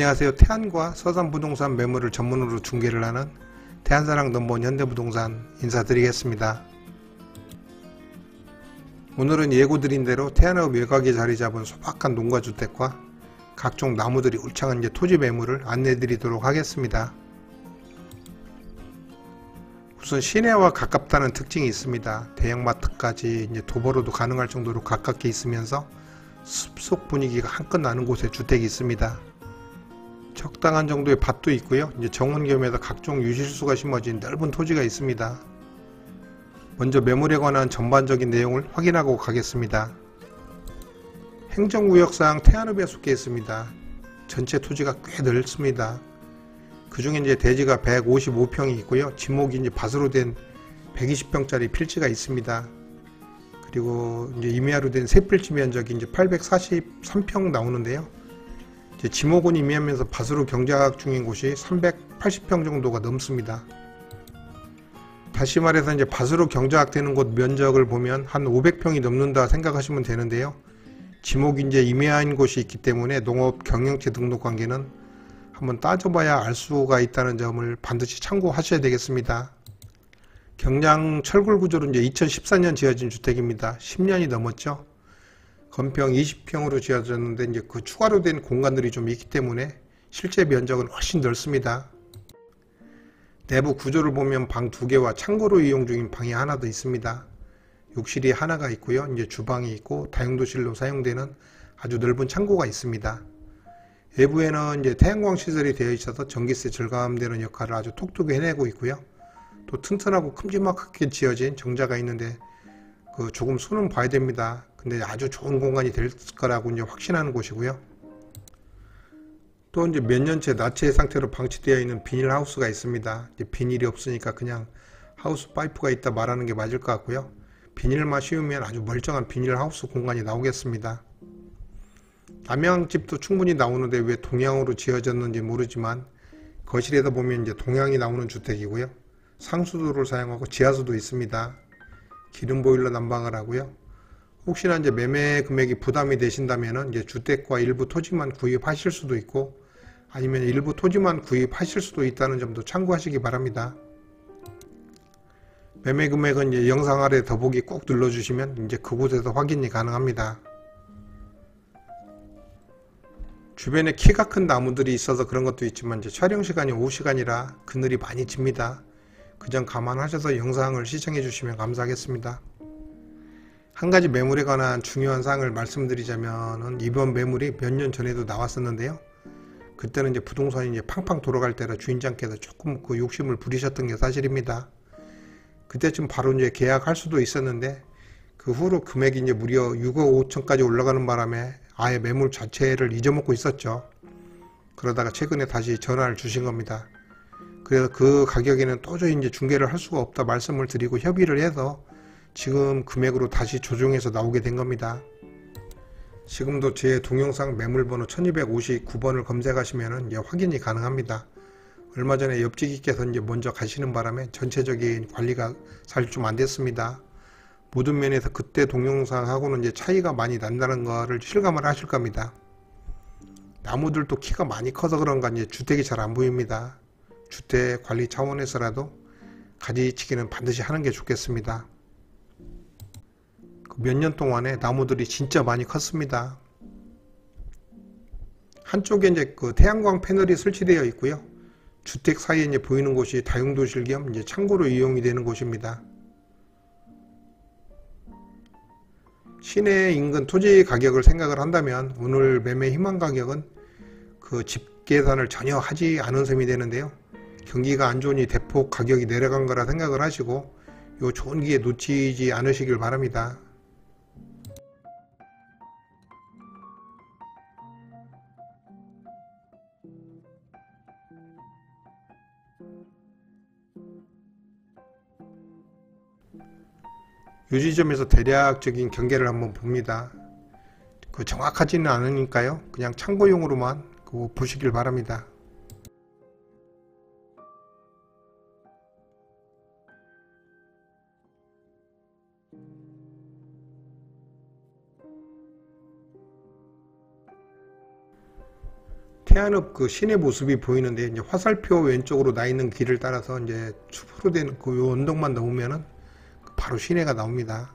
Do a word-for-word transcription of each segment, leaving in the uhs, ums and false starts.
안녕하세요. 태안과 서산부동산 매물을 전문으로 중개를 하는 태안사랑 넘버원 현대부동산 인사드리겠습니다. 오늘은 예고드린 대로 태안읍 외곽에 자리 잡은 소박한 농가주택과 각종 나무들이 울창한 이제 토지 매물을 안내 드리도록 하겠습니다. 우선 시내와 가깝다는 특징이 있습니다. 대형마트까지 이제 도보로도 가능할 정도로 가깝게 있으면서 숲속 분위기가 한껏 나는 곳에 주택이 있습니다. 적당한 정도의 밭도 있고요. 이제 정원겸에다 각종 유실수가 심어진 넓은 토지가 있습니다. 먼저 매물에 관한 전반적인 내용을 확인하고 가겠습니다. 행정구역상 태안읍에 속해 있습니다. 전체 토지가 꽤 넓습니다. 그 중에 이제 대지가 백오십오 평이 있고요. 지목이 이제 밭으로 된 백이십 평짜리 필지가 있습니다. 그리고 이제 임야로 된 세필지 면적이 이제 팔백사십삼 평 나오는데요. 이제 지목은 임야면서 밭으로 경작 중인 곳이 삼백팔십 평 정도가 넘습니다. 다시 말해서 이제 밭으로 경작되는 곳 면적을 보면 한 오백 평이 넘는다 생각하시면 되는데요. 지목이 이제 임야인 곳이 있기 때문에 농업 경영체 등록 관계는 한번 따져봐야 알 수가 있다는 점을 반드시 참고하셔야 되겠습니다. 경량 철골 구조로 이제 이천십사 년 지어진 주택입니다. 십 년이 넘었죠. 건평 이십 평으로 지어졌는데 이제 그 추가로 된 공간들이 좀 있기 때문에 실제 면적은 훨씬 넓습니다. 내부 구조를 보면 방 두 개와 창고로 이용 중인 방이 하나 더 있습니다. 욕실이 하나가 있고요. 이제 주방이 있고 다용도실로 사용되는 아주 넓은 창고가 있습니다. 외부에는 이제 태양광 시설이 되어 있어서 전기세 절감되는 역할을 아주 톡톡히 해내고 있고요. 또 튼튼하고 큼지막하게 지어진 정자가 있는데 그 조금 손은 봐야 됩니다. 근데 아주 좋은 공간이 될 거라고 이제 확신하는 곳이고요. 또 이제 몇 년째 나체 상태로 방치되어 있는 비닐하우스가 있습니다. 이제 비닐이 없으니까 그냥 하우스 파이프가 있다 말하는 게 맞을 것 같고요. 비닐만 씌우면 아주 멀쩡한 비닐하우스 공간이 나오겠습니다. 남향집도 충분히 나오는데 왜 동향으로 지어졌는지 모르지만 거실에다 보면 이제 동향이 나오는 주택이고요. 상수도를 사용하고 지하수도 있습니다. 기름 보일러 난방을 하고요. 혹시나 이제 매매 금액이 부담이 되신다면은 이제 주택과 일부 토지만 구입하실 수도 있고 아니면 일부 토지만 구입하실 수도 있다는 점도 참고하시기 바랍니다. 매매 금액은 이제 영상 아래 더보기 꼭 눌러주시면 이제 그곳에서 확인이 가능합니다. 주변에 키가 큰 나무들이 있어서 그런 것도 있지만 이제 촬영 시간이 오후 시간이라 그늘이 많이 집니다. 그 점 감안하셔서 영상을 시청해 주시면 감사하겠습니다. 한 가지 매물에 관한 중요한 사항을 말씀드리자면은 이번 매물이 몇 년 전에도 나왔었는데요. 그때는 이제 부동산이 이제 팡팡 돌아갈 때라 주인장께서 조금 그 욕심을 부리셨던 게 사실입니다. 그때쯤 바로 이제 계약할 수도 있었는데 그 후로 금액이 이제 무려 육억 오천까지 올라가는 바람에 아예 매물 자체를 잊어먹고 있었죠. 그러다가 최근에 다시 전화를 주신 겁니다. 그래서 그 가격에는 도저히 이제 중개를 할 수가 없다 말씀을 드리고 협의를 해서 지금 금액으로 다시 조정해서 나오게 된 겁니다. 지금도 제 동영상 매물번호 천이백오십구 번을 검색하시면 이제 확인이 가능합니다. 얼마 전에 옆집이께서 이제 먼저 가시는 바람에 전체적인 관리가 사실 좀 안 됐습니다. 모든 면에서 그때 동영상하고는 이제 차이가 많이 난다는 거를 실감을 하실 겁니다. 나무들도 키가 많이 커서 그런가 이제 주택이 잘 안 보입니다. 주택 관리 차원에서라도 가지치기는 반드시 하는 게 좋겠습니다. 몇 년 동안에 나무들이 진짜 많이 컸습니다. 한쪽에 이제 그 태양광 패널이 설치되어 있고요. 주택 사이에 이제 보이는 곳이 다용도실 겸 이제 창고로 이용이 되는 곳입니다. 시내 인근 토지 가격을 생각을 한다면 오늘 매매 희망 가격은 그 집 계산을 전혀 하지 않은 셈이 되는데요. 경기가 안 좋으니 대폭 가격이 내려간 거라 생각을 하시고 요 좋은 기회 놓치지 않으시길 바랍니다. 이 지점에서 대략적인 경계를 한번 봅니다. 그 정확하지는 않으니까요. 그냥 참고용으로만 그거 보시길 바랍니다. 태안읍 그 시내 모습이 보이는데, 이제 화살표 왼쪽으로 나 있는 길을 따라서 이제 추후로 되는 그 요 언덕만 넘으면은 바로 시내가 나옵니다.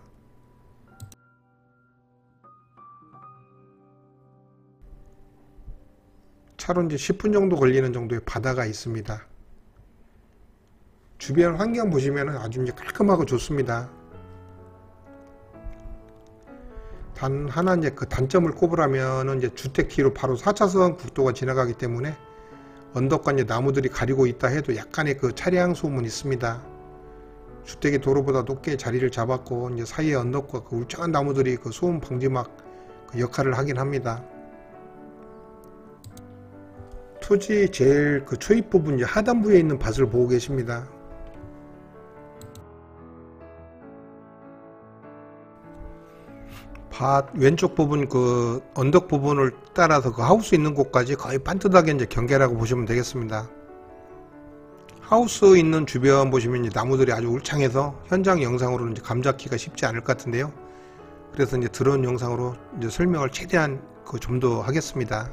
차로 이제 십 분 정도 걸리는 정도의 바다가 있습니다. 주변 환경 보시면은 아주 이제 깔끔하고 좋습니다. 단 하나 이제 그 단점을 꼽으라면은 이제 주택지로 바로 사 차선 국도가 지나가기 때문에 언덕과 이제 나무들이 가리고 있다 해도 약간의 그 차량 소음은 있습니다. 주택이 도로보다 높게 자리를 잡았고 이제 사이에 언덕과 그 울창한 나무들이 그 소음 방지막 그 역할을 하긴 합니다. 토지 제일 그 초입 부분 이제 하단부에 있는 밭을 보고 계십니다. 밭 왼쪽 부분 그 언덕 부분을 따라서 그 하우스 있는 곳까지 거의 반듯하게 이제 경계라고 보시면 되겠습니다. 하우스 있는 주변 보시면 이제 나무들이 아주 울창해서 현장 영상으로는 이제 감 잡기가 쉽지 않을 것 같은데요. 그래서 이제 드론 영상으로 이제 설명을 최대한 그 좀 더 하겠습니다.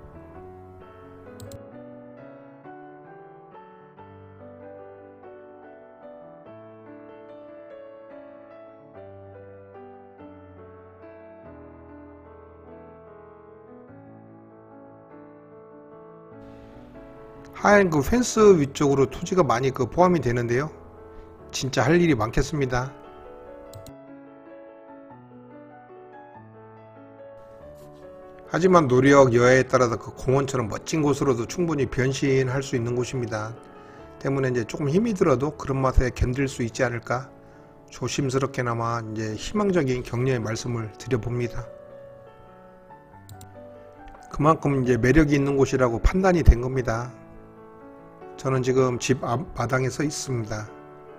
하얀 그 펜스 위쪽으로 토지가 많이 그 포함이 되는데요. 진짜 할 일이 많겠습니다. 하지만 노력 여하에 따라서 그 공원처럼 멋진 곳으로도 충분히 변신할 수 있는 곳입니다. 때문에 이제 조금 힘이 들어도 그런 맛에 견딜 수 있지 않을까 조심스럽게나마 이제 희망적인 격려의 말씀을 드려봅니다. 그만큼 이제 매력이 있는 곳이라고 판단이 된 겁니다. 저는 지금 집 앞마당에 서 있습니다.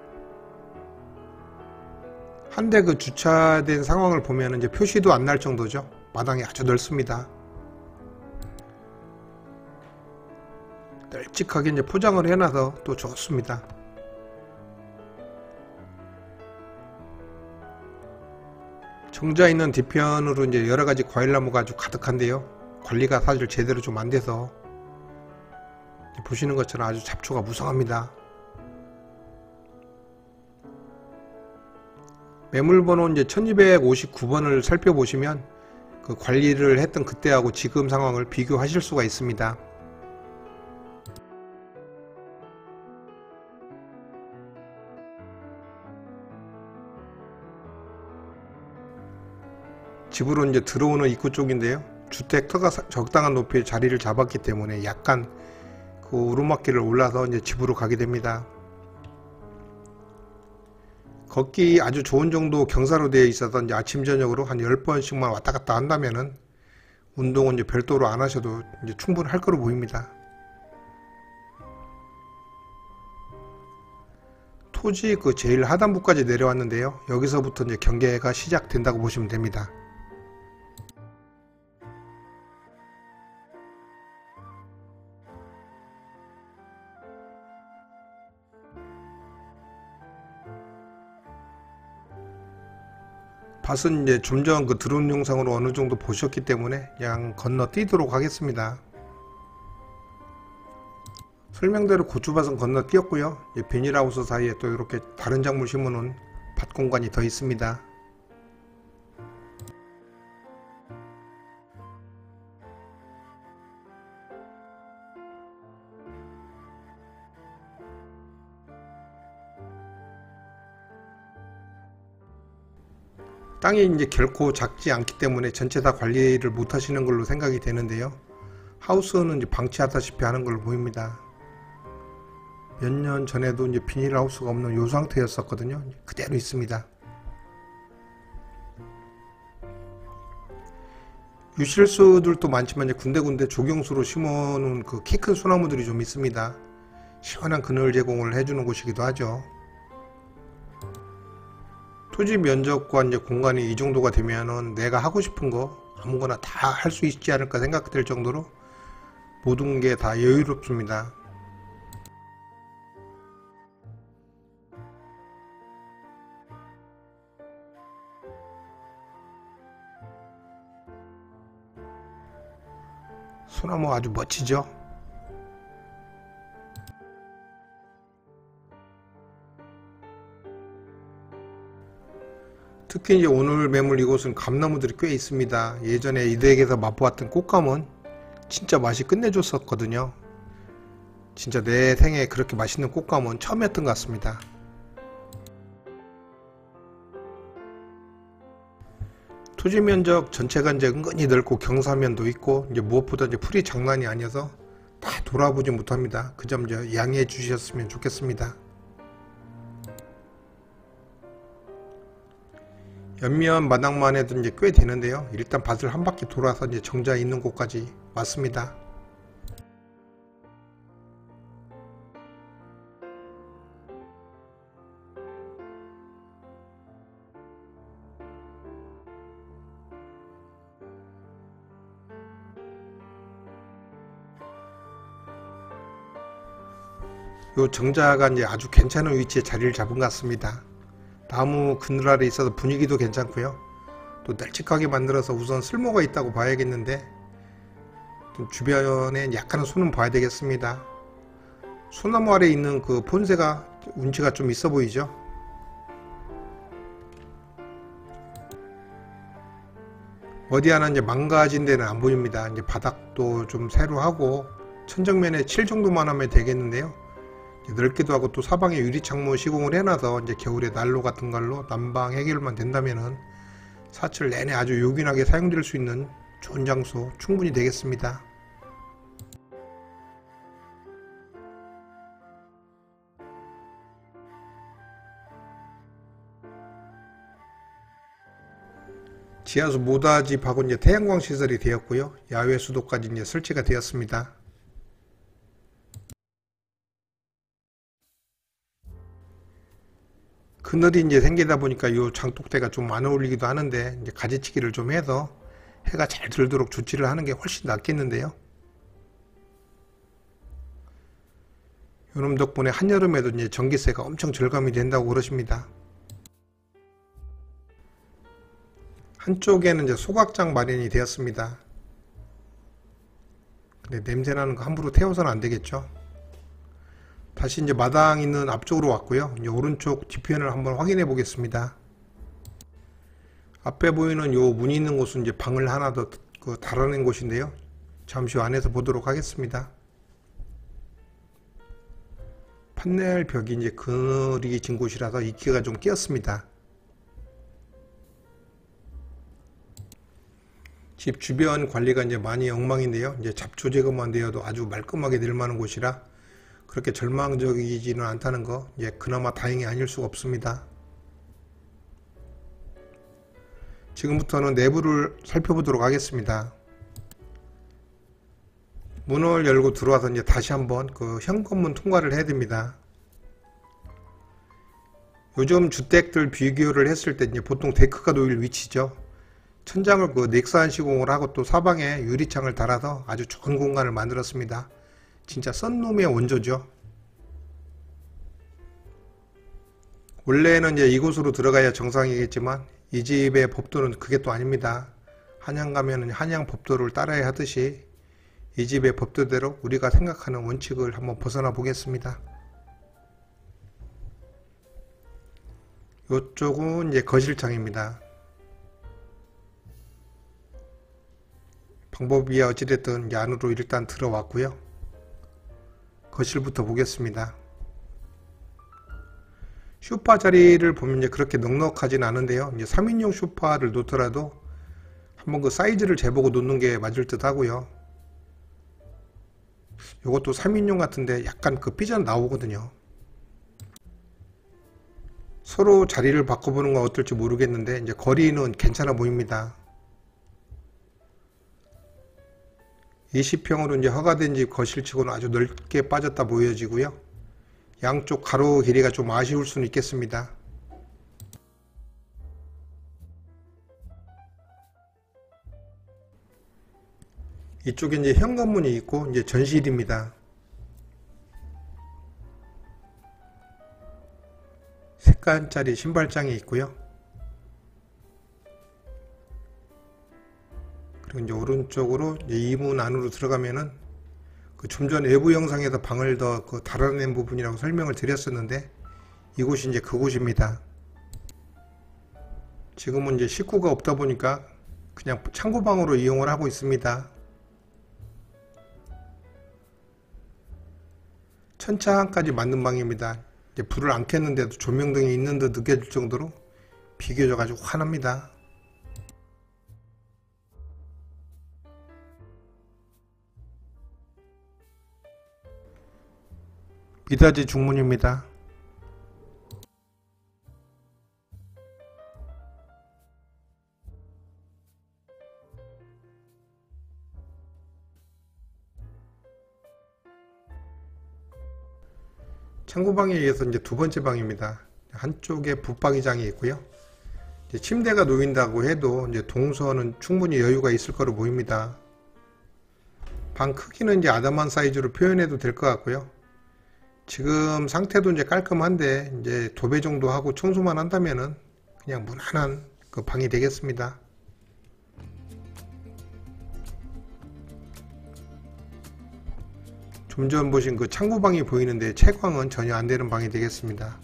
한 대 그 주차된 상황을 보면 이제 표시도 안 날 정도죠. 마당이 아주 넓습니다. 널찍하게 이제 포장을 해놔서 또 좋습니다. 정자 있는 뒤편으로 이제 여러 가지 과일나무가 아주 가득한데요. 관리가 사실 제대로 좀 안 돼서 보시는 것처럼 아주 잡초가 무성합니다. 매물번호 이제 천이백오십구 번을 살펴보시면 그 관리를 했던 그때하고 지금 상황을 비교하실 수가 있습니다. 집으로 이제 들어오는 입구 쪽인데요. 주택터가 적당한 높이의 자리를 잡았기 때문에 약간 그 오르막길을 올라서 이제 집으로 가게 됩니다. 걷기 아주 좋은 정도 경사로 되어 있어서 이제 아침 저녁으로 한 열 번씩만 왔다 갔다 한다면은 운동은 이제 별도로 안 하셔도 이제 충분할 거로 보입니다. 토지 그 제일 하단부까지 내려왔는데요. 여기서부터 이제 경계가 시작된다고 보시면 됩니다. 밭은 이제 좀 전 그 드론 영상으로 어느 정도 보셨기 때문에 그냥 건너뛰도록 하겠습니다. 설명대로 고추밭은 건너뛰었고요. 비닐하우스 사이에 또 이렇게 다른 작물 심어놓은 밭 공간이 더 있습니다. 땅이 이제 결코 작지 않기 때문에 전체 다 관리를 못 하시는 걸로 생각이 되는데요. 하우스는 이제 방치하다시피 하는 걸로 보입니다. 몇 년 전에도 이제 비닐하우스가 없는 요 상태였었거든요. 그대로 있습니다. 유실수들도 많지만 이제 군데군데 조경수로 심어놓은 그 키 큰 소나무들이 좀 있습니다. 시원한 그늘 제공을 해주는 곳이기도 하죠. 토지 면적과 이제 공간이 이 정도가 되면은 내가 하고 싶은 거 아무거나 다 할 수 있지 않을까 생각될 정도로 모든 게 다 여유롭습니다. 소나무 아주 멋지죠. 특히 이제 오늘 매물 이곳은 감나무들이 꽤 있습니다. 예전에 이 댁에서 맛보았던 꽃감은 진짜 맛이 끝내줬었거든요. 진짜 내 생에 그렇게 맛있는 꽃감은 처음이었던 것 같습니다. 토지 면적 전체가 이제 은근히 넓고 경사면도 있고 이제 무엇보다 이제 풀이 장난이 아니어서 다 돌아보지 못합니다. 그 점 이제 양해해 주셨으면 좋겠습니다. 옆면 마당만 해도 이제 꽤 되는데요. 일단 밭을 한 바퀴 돌아서 이제 정자 있는 곳까지 왔습니다. 요 정자가 이제 아주 괜찮은 위치에 자리를 잡은 것 같습니다. 나무 그늘 아래 있어서 분위기도 괜찮고요. 또 널찍하게 만들어서 우선 쓸모가 있다고 봐야겠는데 좀 주변에 약간은 손은 봐야 되겠습니다. 소나무 아래 있는 그 폰새가 운치가 좀 있어 보이죠. 어디 하나 이제 망가진 데는 안 보입니다. 이제 바닥도 좀 새로 하고 천정면에 칠 정도만 하면 되겠는데요. 넓기도 하고 또 사방에 유리창문 시공을 해놔서 이제 겨울에 난로 같은 걸로 난방 해결만 된다면은 사철 내내 아주 요긴하게 사용될 수 있는 좋은 장소 충분히 되겠습니다. 지하수 모다집하고 이제 태양광 시설이 되었고요. 야외 수도까지 이제 설치가 되었습니다. 그늘이 이제 생기다 보니까 이 장독대가 좀 안 어울리기도 하는데 이제 가지치기를 좀 해서 해가 잘 들도록 조치를 하는 게 훨씬 낫겠는데요. 요놈 덕분에 한여름에도 이제 전기세가 엄청 절감이 된다고 그러십니다. 한쪽에는 이제 소각장 마련이 되었습니다. 근데 냄새나는 거 함부로 태워서는 안 되겠죠. 다시 이제 마당 있는 앞쪽으로 왔고요. 이제 오른쪽 뒤편을 한번 확인해 보겠습니다. 앞에 보이는 요 문이 있는 곳은 이제 방을 하나 더 그 달아낸 곳인데요. 잠시 후 안에서 보도록 하겠습니다. 판넬 벽이 이제 그늘이 진 곳이라서 이끼가 좀 끼었습니다. 집 주변 관리가 이제 많이 엉망인데요. 이제 잡초 제거만 되어도 아주 말끔하게 될 만한 곳이라 그렇게 절망적이지는 않다는 거 이제 그나마 다행이 아닐 수가 없습니다. 지금부터는 내부를 살펴보도록 하겠습니다. 문을 열고 들어와서 이제 다시 한번 그 현관문 통과를 해야 됩니다. 요즘 주택들 비교를 했을 때 이제 보통 데크가 놓일 위치죠. 천장을 그 넥산 시공을 하고 또 사방에 유리창을 달아서 아주 좋은 공간을 만들었습니다. 진짜 썬룸의 원조죠. 원래는 이제 이곳으로 들어가야 정상이겠지만 이 집의 법도는 그게 또 아닙니다. 한양 가면은 한양 법도를 따라야 하듯이 이 집의 법도대로 우리가 생각하는 원칙을 한번 벗어나 보겠습니다. 이쪽은 이제 거실창입니다. 방법이야 어찌됐든 안으로 일단 들어왔고요. 거실부터 보겠습니다. 소파 자리를 보면 이제 그렇게 넉넉하진 않은데요. 이제 삼 인용 소파를 놓더라도 한번 그 사이즈를 재보고 놓는 게 맞을 듯 하고요. 이것도 삼 인용 같은데 약간 그 삐져 나오거든요. 서로 자리를 바꿔보는 건 어떨지 모르겠는데 이제 거리는 괜찮아 보입니다. 이십 평으로 이제 허가된 집 거실치고는 아주 넓게 빠졌다 보여지고요. 양쪽 가로 길이가 좀 아쉬울 수는 있겠습니다. 이쪽에 이제 현관문이 있고 이제 전실입니다. 색깔짜리 신발장이 있고요. 그리고 이제 오른쪽으로 이제 이 문 안으로 들어가면은 그 좀 전 외부 영상에서 방을 더 그 달아낸 부분이라고 설명을 드렸었는데 이곳이 이제 그곳입니다. 지금은 이제 식구가 없다 보니까 그냥 창고방으로 이용을 하고 있습니다. 천창까지 맞는 방입니다. 이제 불을 안 켰는데도 조명등이 있는 듯 느껴질 정도로 비교적 아주 환합니다. 미닫이 중문입니다. 창고방에 의해서 이제 두 번째 방입니다. 한쪽에 붙박이장이 있고요. 이제 침대가 놓인다고 해도 이제 동선은 충분히 여유가 있을 거로 보입니다. 방 크기는 이제 아담한 사이즈로 표현해도 될 것 같고요. 지금 상태도 이제 깔끔한데 이제 도배 정도 하고 청소만 한다면은 그냥 무난한 그 방이 되겠습니다. 좀 전 보신 그 창고방이 보이는데 채광은 전혀 안 되는 방이 되겠습니다.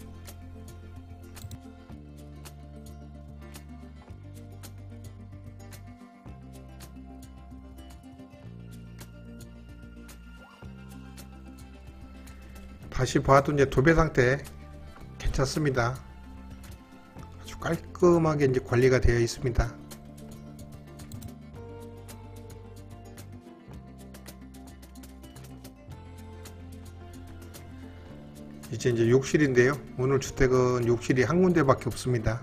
다시 봐도 이제 도배 상태 괜찮습니다. 아주 깔끔하게 이제 관리가 되어 있습니다. 이제 이제 욕실인데요. 오늘 주택은 욕실이 한 군데밖에 없습니다.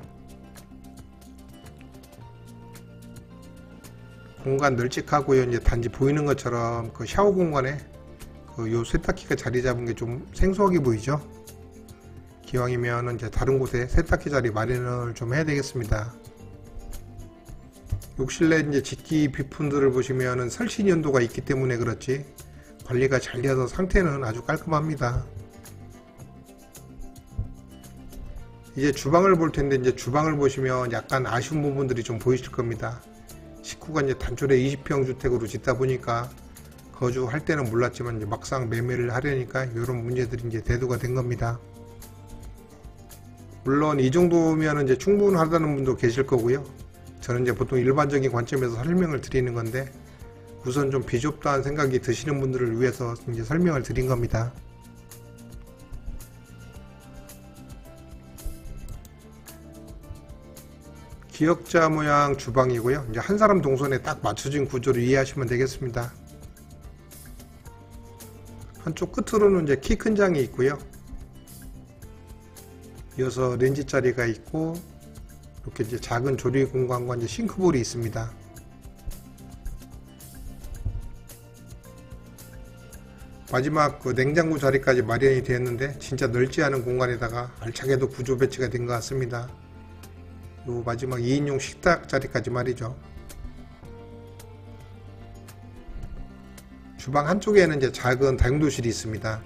공간 널찍하고요. 이제 단지 보이는 것처럼 그 샤워 공간에 그 요 세탁기가 자리 잡은 게 좀 생소하게 보이죠. 기왕이면 이제 다른 곳에 세탁기 자리 마련을 좀 해야 되겠습니다. 욕실 내 이제 집기 비품들을 보시면은 설신 연도가 있기 때문에 그렇지 관리가 잘 되어서 상태는 아주 깔끔합니다. 이제 주방을 볼 텐데 이제 주방을 보시면 약간 아쉬운 부분들이 좀 보이실 겁니다. 식구가 이제 단촐에 이십 평 주택으로 짓다 보니까 거주할 때는 몰랐지만 이제 막상 매매를 하려니까 이런 문제들이 이제 대두가 된 겁니다. 물론 이 정도면 이제 충분하다는 분도 계실 거고요. 저는 이제 보통 일반적인 관점에서 설명을 드리는 건데 우선 좀 비좁다는 생각이 드시는 분들을 위해서 이제 설명을 드린 겁니다. 기역자 모양 주방이고요. 이제 한 사람 동선에 딱 맞춰진 구조를 이해하시면 되겠습니다. 한쪽 끝으로는 이제 키 큰 장이 있고요. 이어서 렌지 자리가 있고 이렇게 이제 작은 조리 공간과 이제 싱크볼이 있습니다. 마지막 그 냉장고 자리까지 마련이 되었는데 진짜 넓지 않은 공간에다가 알차게도 구조 배치가 된 것 같습니다. 요 마지막 이 인용 식탁 자리까지 말이죠. 주방 한쪽에는 이제 작은 다용도실이 있습니다.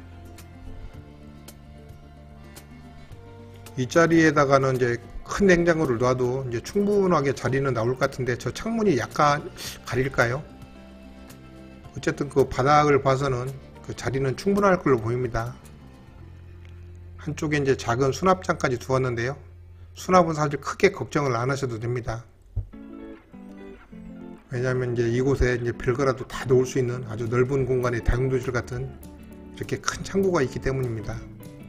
이 자리에다가는 이제 큰 냉장고를 놔도 이제 충분하게 자리는 나올 것 같은데 저 창문이 약간 가릴까요? 어쨌든 그 바닥을 봐서는 그 자리는 충분할 걸로 보입니다. 한쪽에 이제 작은 수납장까지 두었는데요. 수납은 사실 크게 걱정을 안 하셔도 됩니다. 왜냐하면 이제 이곳에 이제 별거라도 다 놓을 수 있는 아주 넓은 공간의 다용도실 같은 이렇게 큰 창고가 있기 때문입니다.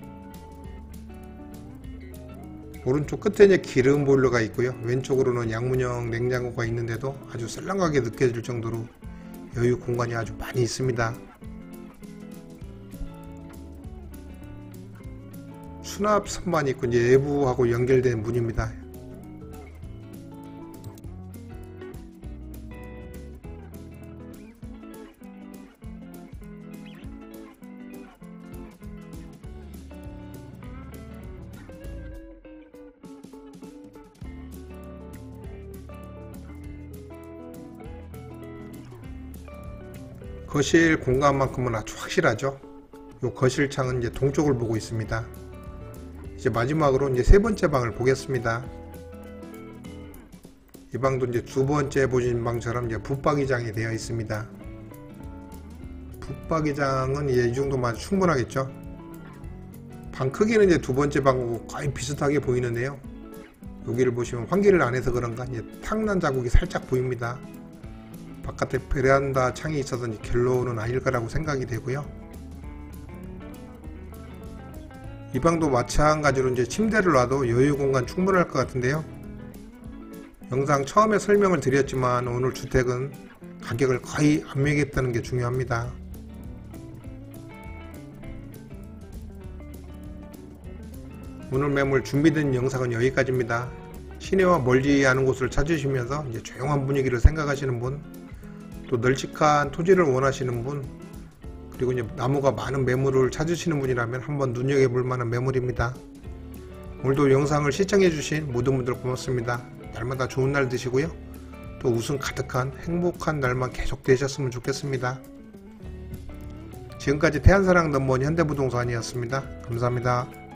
오른쪽 끝에 이제 기름 보일러가 있고요. 왼쪽으로는 양문형 냉장고가 있는데도 아주 썰렁하게 느껴질 정도로 여유 공간이 아주 많이 있습니다. 수납 선반이 있고 이제 내부하고 연결된 문입니다. 거실 공간만큼은 아주 확실하죠. 요 거실 창은 이제 동쪽을 보고 있습니다. 이제 마지막으로 이제 세 번째 방을 보겠습니다. 이 방도 이제 두 번째 보신 방처럼 이제 붙박이장이 되어 있습니다. 붙박이장은 이 정도만 충분하겠죠. 방 크기는 이제 두 번째 방하고 거의 비슷하게 보이는데요. 여기를 보시면 환기를 안 해서 그런가 이제 탁난 자국이 살짝 보입니다. 바깥에 베란다 창이 있어서 결론은 아닐 거라고 생각이 되고요. 이 방도 마찬가지로 이제 침대를 놔도 여유 공간 충분할 것 같은데요. 영상 처음에 설명을 드렸지만 오늘 주택은 가격을 거의 안 매겼다는 게 중요합니다. 오늘 매물 준비된 영상은 여기까지입니다. 시내와 멀지 않은 곳을 찾으시면서 이제 조용한 분위기를 생각하시는 분, 또 널찍한 토지를 원하시는 분, 그리고 이제 나무가 많은 매물을 찾으시는 분이라면 한번 눈여겨볼 만한 매물입니다. 오늘도 영상을 시청해주신 모든 분들 고맙습니다. 날마다 좋은 날 되시고요. 또 웃음 가득한 행복한 날만 계속 되셨으면 좋겠습니다. 지금까지 태안사랑 넘버원 현대부동산이었습니다. 감사합니다.